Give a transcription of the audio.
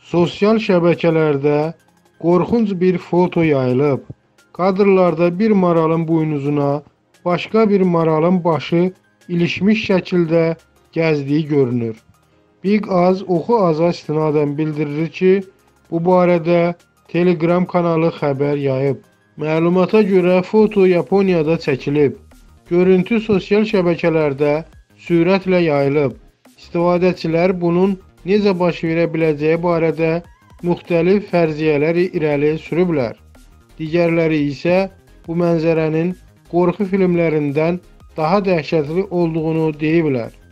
Sosial şəbəkələrdə qorxunc bir foto yayılıb. Kadrlarda bir maralın buynuzuna başqa bir maralın başı ilişmiş şəkildə gəzdiyi görünür. Big Az Oxu Aza istinadən bildirir ki, bu barədə Telegram kanalı xəbər yayıb. Məlumata görə foto Yaponiyada çəkilib. Görüntü sosial şəbəkələrdə sürətlə yayılıb. İstifadəçilər bunun necə baş verə biləcəyi barədə müxtəlif fərziyyələr irəli sürüblər. Digərləri isə bu mənzərənin qorxu filmlərindən daha dəhşətli olduğunu deyiblər.